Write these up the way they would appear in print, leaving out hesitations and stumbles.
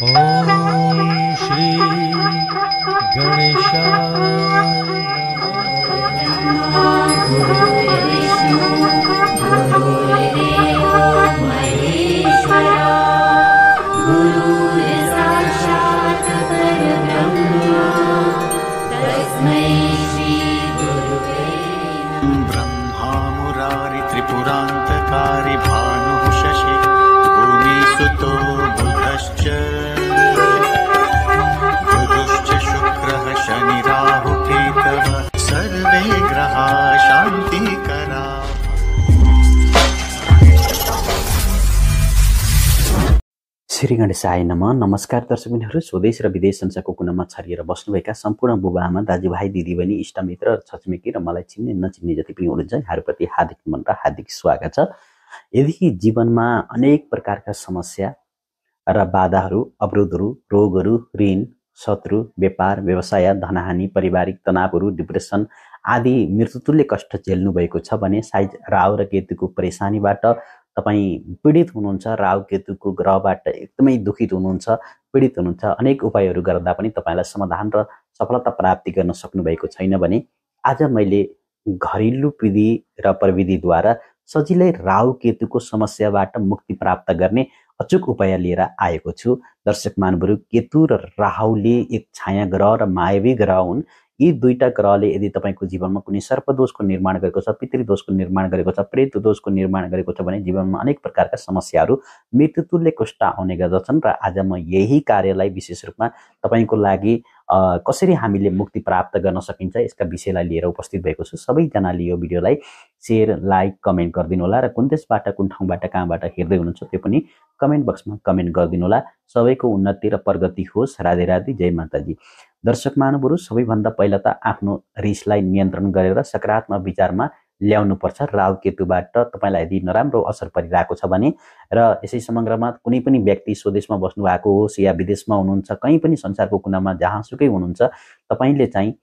ॐ श्री गणेशाय ब्रह्मा मुरारि त्रिपुरान्तकारी भानुः शशि भूमिसुतो बुधश्च गुरुश्च शुक्रः शनिराहुकेतवः सर्वे ग्रहाः शान्तिकराः। श्री गणेशाय नमः। नमस्कार दर्शकबिनहरू, स्वदेश र विदेश संसारको कुनामा छरिएर बस्नुभएका सम्पूर्ण बुबाआमा, दाजुभाइ, दिदीबहिनी, इष्टमित्र, छरछिमेकी र मलाई चिन्ने नचिन्ने जति पनि हुनुहुन्छ, यहाँहरूप्रति हार्दिक नमन र हार्दिक स्वागत छ। यदि जीवनमा अनेक प्रकारका समस्या र बाधाहरू, अवरोधहरू, रोगहरू, ऋण, शत्रु, व्यापार, व्यवसाय, धनहानि, पारिवारिक तनावहरू, डिप्रेसन आदि मृत्युतुल्य कष्ट झेल्नु भएको छ भने सायद राहु र केतुको परेशानीबाट तपाईँ पीडित हुनुहुन्छ, राहु केतुको ग्रहबाट एकदमै दुखित हुनुहुन्छ, पीडित हुनुहुन्छ। अनेक उपायहरू गर्दा पनि तपाईँलाई समाधान र सफलता प्राप्ति गर्न सक्नु भएको छैन भने आज मैले घरेलु विधि र प्रविधिद्वारा सजिलै राहु केतुको समस्याबाट मुक्ति प्राप्त गर्ने अचूक उपाय लिएर आएको छु। दर्शक महानुभावहरू, केतु र राहुले एक छाया ग्रह र मायावी ग्रह हुन्। यी दुईटा ग्रहले यदि तपाईँको जीवनमा कुनै सर्पदोषको निर्माण गरेको छ, पितृदोषको निर्माण गरेको छ, प्रेत दोषको निर्माण गरेको छ भने जीवनमा अनेक प्रकारका समस्याहरू, मृत्युतुल्य कष्ट आउने गर्दछन्। र आज म यही कार्यलाई विशेष रूपमा तपाईँको लागि कसरी हामीले मुक्ति प्राप्त गर्न सकिन्छ यसका विषयलाई लिएर उपस्थित भएको छु। सबैजनाले यो भिडियोलाई शेयर, लाइक, कमेन्ट गरिदिनु होला र कुन देशबाट, कुन ठाउँबाट, कहाँबाट हेर्दै हुनुहुन्छ त्यो पनि कमेन्ट बक्समा कमेन्ट गरिदिनु होला। सबैको उन्नति र प्रगति होस्। राधे राधे, जय माताजी। दर्शक महानुभावहरू, सबैभन्दा पहिला त आफ्नो रिसलाई नियन्त्रण गरेर सकारात्मक विचारमा ल्याउनुपर्छ। राहु केतुबाट तपाईँलाई यदि नराम्रो असर परिरहेको छ भने र यसै समग्रमा कुनै पनि व्यक्ति स्वदेशमा बस्नु भएको होस् या विदेशमा हुनुहुन्छ, कहीँ पनि संसारको कुनामा जहाँसुकै हुनुहुन्छ, तपाईँले चाहिँ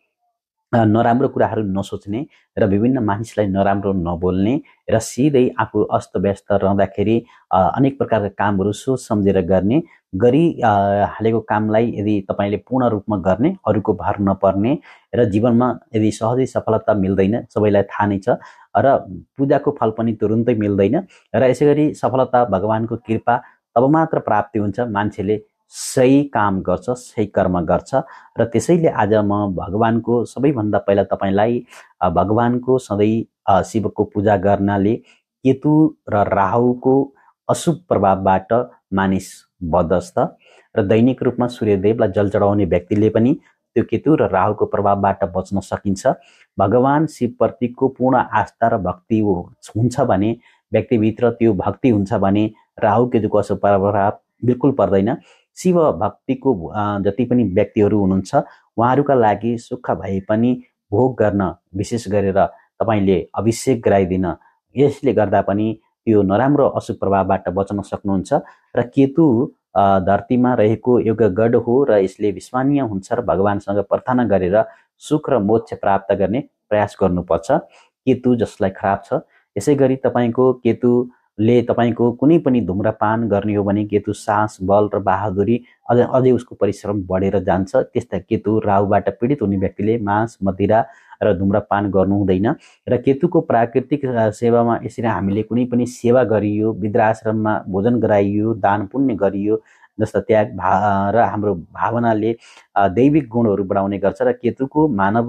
नराम्रो कुराहरू नसोच्ने र विभिन्न मानिसलाई नराम्रो नबोल्ने र सिधै आफू अस्तव्यस्त रहँदाखेरि अनेक प्रकारका कामहरू सोच सम्झेर गर्ने, गरी हालेको कामलाई यदि तपाईँले पूर्ण रूपमा गर्ने, अरूको भर नपर्ने र जीवनमा यदि सहजै सफलता मिल्दैन, सबैलाई थाहा नै छ, र पूजाको फल पनि तुरुन्तै मिल्दैन। र यसै गरी सफलता भगवानको कृपा तब मात्र प्राप्ति हुन्छ मान्छेले सही काम गर्छ, सही कर्म गर्छ। र त्यसैले आज म भगवानको सबैभन्दा पहिला तपाईँलाई भगवानको सधैँ शिवको पूजा गर्नाले केतु र राहुको अशुभ प्रभावबाट मानिस बदस्त र दैनिक रूपमा सूर्यदेवलाई जल चढाउने व्यक्तिले पनि त्यो केतु र राहुको प्रभावबाट बच्न सकिन्छ। भगवान शिवप्रतिको पूर्ण आस्था र भक्ति हुन्छ भने, व्यक्तिभित्र त्यो भक्ति हुन्छ भने राहु केतुको अशुभ प्रभाव बिल्कुल पर्दैन। शिव भक्तिको जति पनि व्यक्तिहरू हुनुहुन्छ उहाँहरूका लागि सुख भए पनि भोग गर्न, विशेष गरेर तपाईँले अभिषेक गराइदिन, यसले गर्दा पनि त्यो नराम्रो अशुभ प्रभावबाट बच्न सक्नुहुन्छ। र केतु धरतीमा रहेको एउटा गढ हो र यसले विश्वसनीय हुन्छ र भगवानसँग प्रार्थना गरेर सुख र मोक्ष प्राप्त गर्ने प्रयास गर्नुपर्छ। केतु जसलाई खराब छ, यसै गरी तपाईँको केतुले तपाईँको कुनै पनि धुम्रपान गर्ने हो भने केतु साहस, बल र बहादुरी अझै उसको परिश्रम बढेर जान्छ। त्यस्ता केतु राहुबाट पीडित हुने व्यक्तिले मांस, मदिरा र धुम्रपान गर्नु हुँदैन। र केतुको प्राकृतिक सेवामा यसरी हामीले कुनै पनि सेवा गरियो, वृद्धाश्रममा भोजन गराइयो, दान पुण्य गरियो, जस्ता त्याग र हाम्रो भावनाले दैविक गुणहरू बढाउने गर्छ। र केतुको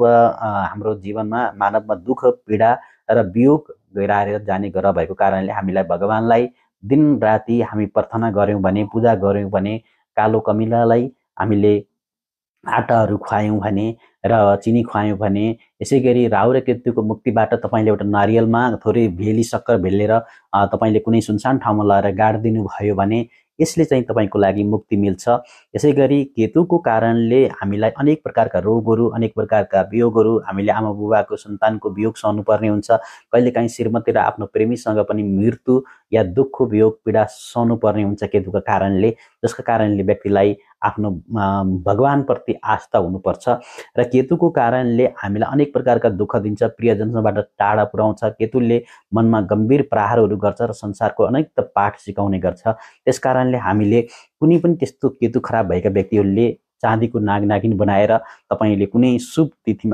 हाम्रो जीवनमा मानवमा दुःख, पीडा र वियोग गइरहेर जाने ग्रह भएको कारणले हामीलाई भगवानलाई दिन राति हामी प्रार्थना गऱ्यौँ भने, पूजा गऱ्यौँ भने, कालो कमिलालाई हामीले आटाहरू खुवायौँ भने र चिनी खुवायौँ भने, यसै गरी राहु र केतुको मुक्तिबाट तपाईँले एउटा नारियलमा थोरै भेली सक्कर भेलेर तपाईँले कुनै सुनसान ठाउँमा लगाएर गाडिदिनु भयो भने यसले चाहिँ तपाईँको लागि मुक्ति मिल्छ। यसै गरी केतुको कारणले हामीलाई अनेक प्रकारका रोगहरू, अनेक प्रकारका वियोगहरू, हामीले आमा बुबाको सन्तानको वियोग सहनुपर्ने हुन्छ। कहिलेकाहीँ श्रीमती र आफ्नो प्रेमीसँग पनि मृत्यु या दुःख, वियोग, पीडा सहनुपर्ने हुन्छ केतुको कारणले, जसका कारणले व्यक्तिलाई आफ्नो भगवानप्रति आस्था हुनुपर्छ र केतुको कारणले हामीलाई अनेक प्रकारका दुःख दिन्छ, प्रियजनबाट टाढा पुर्याउँछ। केतुले मनमा गम्भीर प्रहारहरू गर्छ र संसारको अनेक पाठ सिकाउने गर्छ। त्यसकारणले हामीले कुनै पनि त्यस्तो केतु खराब भएका व्यक्तिहरूले चाँदीको नाग नागिन बनाएर तपाईँले कुनै शुभ तिथिमा,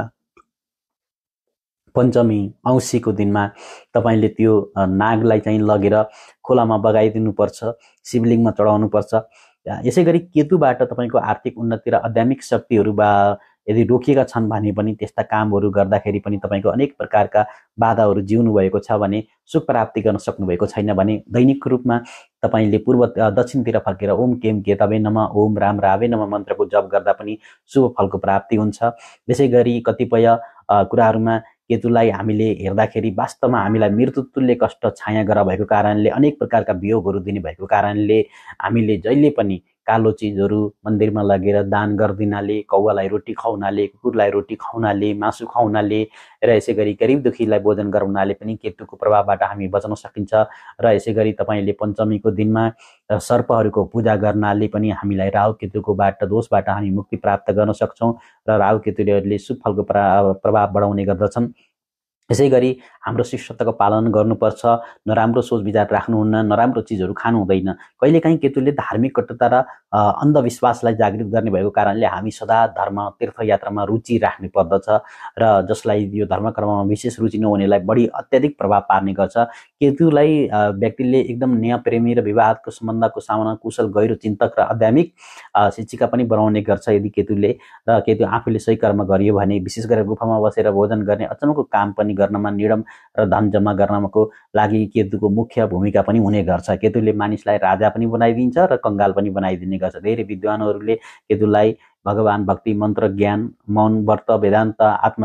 पञ्चमी औँसीको दिनमा तपाईँले त्यो नागलाई चाहिँ लगेर खोलामा बगाइदिनुपर्छ, शिवलिङमा चढाउनुपर्छ। यसै गरी केतुबाट तपाईँको आर्थिक उन्नति र आध्यात्मिक शक्तिहरू यदि रोकिएका छन् भने पनि त्यस्ता कामहरू गर्दाखेरि पनि तपाईँको अनेक प्रकारका बाधाहरू जिउनु भएको छ भने, सुख प्राप्ति गर्न सक्नुभएको छैन भने दैनिक रूपमा तपाईँले पूर्व दक्षिणतिर फर्केर ओम केम केतवे नमः, ओम राम रावे नमः मन्त्रको जप गर्दा पनि शुभ फलको प्राप्ति हुन्छ। त्यसै गरी कतिपय कुराहरूमा केतुलाई हामीले हेर्दाखेरि वास्तवमा हामीलाई मृत्युतुल्य कष्ट छाया गर भएको कारणले, अनेक प्रकारका वियोगहरू दिने भएको कारणले हामीले जहिले पनि कालो चिजहरू मन्दिरमा लगेर दान गरिदिनाले, कौवालाई रोटी खुवाउनाले, कुकुरलाई रोटी खुवाउनाले, मासु खुवाउनाले र यसै गरी गरिब दुखीलाई भोजन गराउनाले पनि केतुको प्रभावबाट हामी बच्न सकिन्छ। र यसै गरी तपाईँले पञ्चमीको दिनमा सर्पहरूको पूजा गर्नाले पनि हामीलाई राहु केतुकोबाट दोषबाट हामी मुक्ति प्राप्त गर्न सक्छौँ र राहु केतुले शुभ फलको प्रभाव बढाउने गर्दछन्। यसै गरी हाम्रो शिष्टताको पालन गर्नुपर्छ, नराम्रो सोच विचार राख्नुहुन्न, नराम्रो चिजहरू खानु हुँदैन। कहिलेकाहीँ केतुले धार्मिक कटुता र अन्धविश्वासलाई जागृत गर्ने भएको कारणले हामी सदा धर्म तीर्थयात्रामा रुचि राख्नु पर्दछ र जसलाई यो धर्मकर्ममा विशेष रुचि नहुनेलाई बढी अत्याधिक प्रभाव पार्ने गर्छ। केतुलाई व्यक्तिले एकदम न्यायप्रेमी र विवादको सम्बन्धको सामना कुशल गहिरो चिन्तक र आध्यात्मिक शिक्षिका पनि बनाउने गर्छ यदि केतुले। र केतु आफूले सही कर्म गरियो भने विशेष गरेर गुफामा बसेर भोजन गर्ने अचम्मको काम पनि गर्नमा, निडम र धन जम्मा गर्नको लागि केतुको मुख्य भूमिका पनि हुने गर्छ। केतुले मानिसलाई राजा पनि बनाइदिन्छ र कंगाल पनि बनाइदिने गर्छ। धेरै विद्वानहरूले केतुलाई भगवान, भक्ति, मन्त्र, ज्ञान, मौन, व्रत, वेदान्त,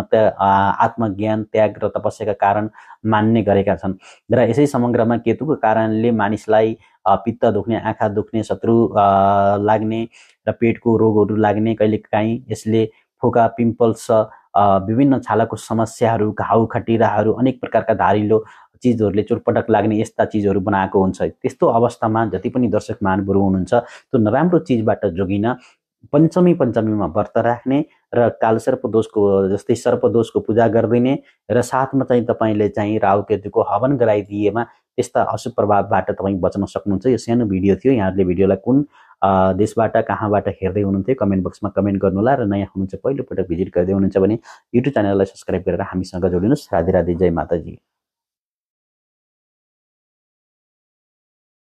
आत्मज्ञान, त्याग र तपस्याका कारण मान्ने गरेका छन्। र यसै समग्रमा केतुको कारणले मानिसलाई पित्त दुख्ने, आँखा दुख्ने, शत्रु लाग्ने र पेटको रोगहरू लाग्ने, कहिलेकाहीँ यसले फोका, पिम्पल्स, विभिन्न छालाको समस्याहरू, घाउ, खटिराहरू, अनेक प्रकारका धारिलो चिजहरूले चोटपटक लाग्ने यस्ता चिजहरू बनाएको हुन्छ। त्यस्तो अवस्थामा जति पनि दर्शक महानुभावहरू हुनुहुन्छ त्यो नराम्रो चिजबाट जोगिन पञ्चमीमा व्रत राख्ने र कालसर्पदोषको जस्तै सर्पदोषको पूजा गरिदिने र साथमा चाहिँ तपाईँले चाहिँ राहु केतुको हवन गराइदिएमा त्यस्ता अशुभ प्रभावबाट तपाईँ बच्न सक्नुहुन्छ। यो सानो भिडियो थियो। यहाँहरूले भिडियोलाई कुन देशबाट, कहाँबाट हेर्दै हुनुहुन्थ्यो कमेन्ट बक्समा कमेन्ट गर्नुहोला र नयाँ हुनुहुन्छ पहिलोपटक भिजिट गर्दै हुनुहुन्छ भने युट्युब च्यानललाई सब्स्क्राइब गरेर हामीसँग जोडिनुहोस्। राधे राधे, जय माताजी।